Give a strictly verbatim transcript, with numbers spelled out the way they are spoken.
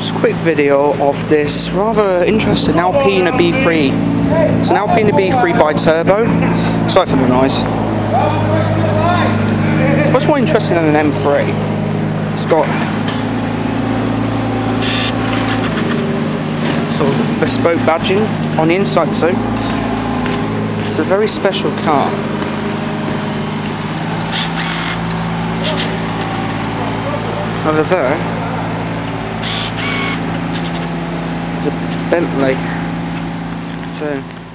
Just a quick video of this rather interesting Alpina B three. It's an Alpina B three Bi-Turbo. Sorry for the noise. It's much more interesting than an M three. It's got sort of bespoke badging on the inside too. It's a very special car. Over there, there's a Bentley. So